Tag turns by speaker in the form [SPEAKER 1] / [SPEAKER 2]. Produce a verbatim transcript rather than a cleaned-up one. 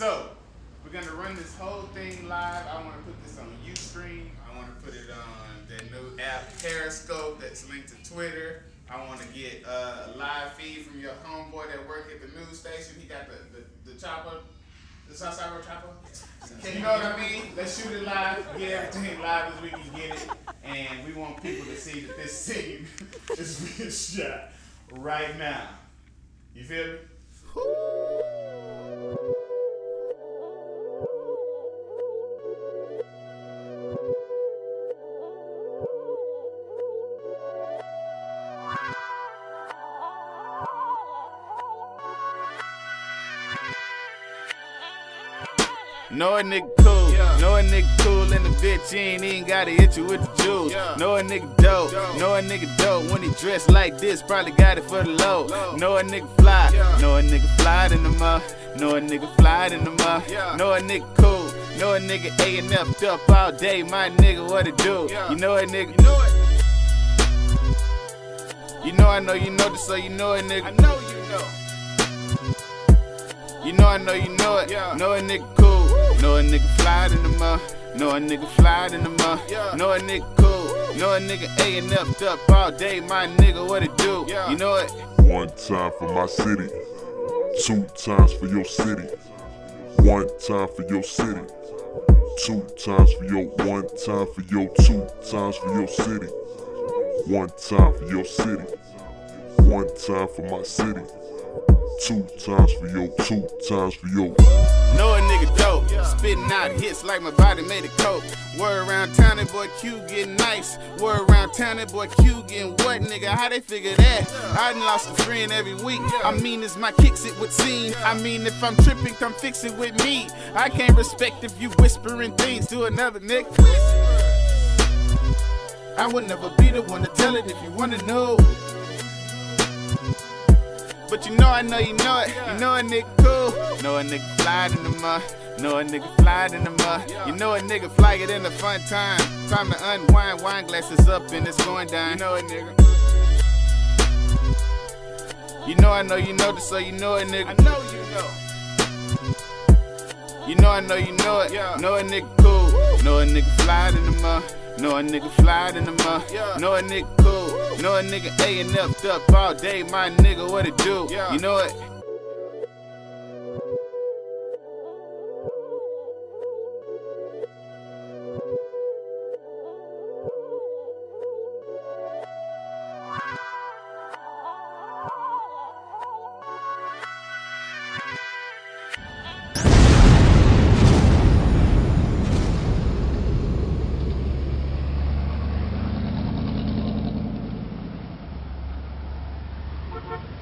[SPEAKER 1] So, we're gonna run this whole thing live. I wanna put this on Ustream. I wanna put it on that new app Periscope that's linked to Twitter. I wanna get uh, a live feed from your homeboy that work at the news station. He got the, the, the chopper, the Southside Road chopper. You know what I mean? Let's shoot it live, get everything live as we can get it. And we want people to see that this scene is being shot right now. You feel me? Know a nigga cool, yeah. Know a nigga cool in the bitch, he ain't even gotta hit you with the jewels. Yeah. Know a nigga dope, dope, know a nigga dope. When he dressed like this, probably got it for the low. low. Know a nigga fly, yeah. Know a nigga fly in the mud. Know a nigga fly in the mud. Yeah. Know a nigga cool, know a nigga A and F'd up all day. My nigga, what it do? Yeah. You know a nigga, you know it. You know I know you know this, so you know a nigga. I know you know. You know I know you know it. Yeah. Know a nigga cool. Know a nigga fly in the mud. Know a nigga fly in the mud. Yeah. Know a nigga cool. Know a nigga A and F'd up all day. My nigga, what it do? Yeah. You know it.
[SPEAKER 2] One time for my city. Two times for your city. One time for your city. Two times for your one time for your two times for your city. One time for your city. One time for my city. Two times for your, two times for your.
[SPEAKER 1] Know a nigga dope, yeah. Spitting out hits like my body made of coke. Word around town, that boy Q getting nice. Word around town, that boy Q getting what, nigga? How they figure that? Yeah. I done lost a friend every week. Yeah. I mean, it's my kicks it would seem. Yeah. I mean, if I'm tripping, come fix it with me. I can't respect if you whispering things to another nigga. I would never be the one to tell it if you wanna know. But you know I know you know it. You know a nigga cool. Know a nigga fly in the mud. Know a nigga fly in the mud. You know a nigga fly it in a fun time. Time to unwind, wine glasses up and it's going down. You know a nigga. You know I know you know this, so you know a nigga. I know you know. You know I know you know it. Know a nigga cool. Know a nigga fly in the mud. Know a nigga fly in the mud. Know a nigga cool. Know a nigga A and F'd up all day. My nigga, what it do? You know it.
[SPEAKER 3] Thank you.